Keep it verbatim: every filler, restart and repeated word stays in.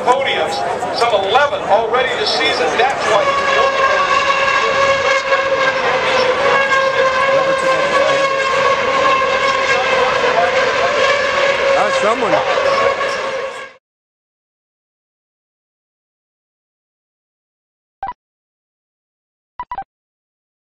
podiums, some eleven already this season. That's why he's the only one. Someone.